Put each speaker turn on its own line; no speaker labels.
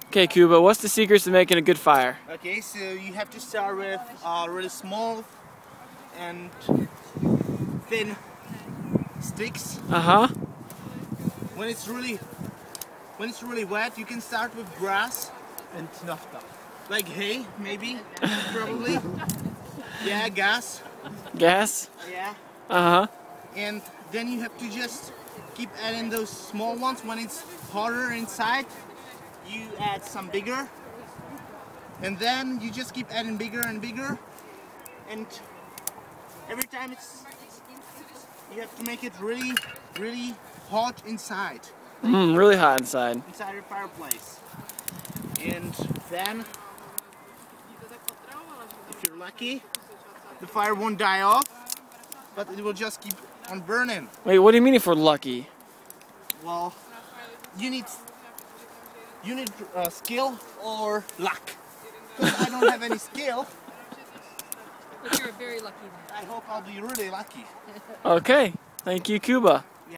Okay, Kuba, what's the secrets to making a good fire?
Okay, so you have to start with really small and thin sticks.
Uh-huh.
When it's really wet, you can start with grass and nafta. Like hay, maybe, probably. Yeah, gas.
Gas?
Yeah.
Uh-huh.
And then you have to just keep adding those small ones. When it's hotter inside, you add some bigger. And then you just keep adding bigger and bigger. And every time you have to make it really, really hot inside.
Really hot inside.
Inside your fireplace. And then, if you're lucky, the fire won't die off, but it will just keep on burning.
Wait, what do you mean if we're lucky?
Well, you need skill or luck. Because I don't have any skill.
But you're very lucky then.
I hope I'll be really lucky.
Okay, thank you, Kuba.